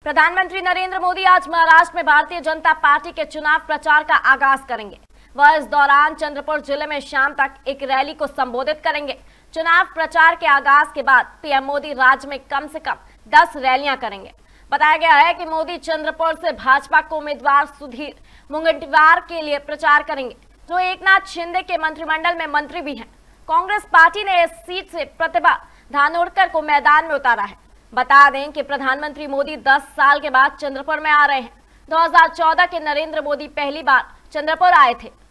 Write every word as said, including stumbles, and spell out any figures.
प्रधानमंत्री नरेंद्र मोदी आज महाराष्ट्र में भारतीय जनता पार्टी के चुनाव प्रचार का आगाज करेंगे। वह इस दौरान चंद्रपुर जिले में शाम तक एक रैली को संबोधित करेंगे। चुनाव प्रचार के आगाज के बाद पीएम मोदी राज्य में कम से कम दस रैलियां करेंगे। बताया गया है कि मोदी चंद्रपुर से भाजपा को उम्मीदवार सुधीर मुनगंटीवार के लिए प्रचार करेंगे, जो एकनाथ शिंदे के मंत्रिमंडल में मंत्री भी हैं। कांग्रेस पार्टी ने इस सीट से प्रतिभा धानोरकर को मैदान में उतारा है। बता दें कि प्रधानमंत्री मोदी दस साल के बाद चंद्रपुर में आ रहे हैं। दो हज़ार चौदह के नरेंद्र मोदी पहली बार चंद्रपुर आए थे।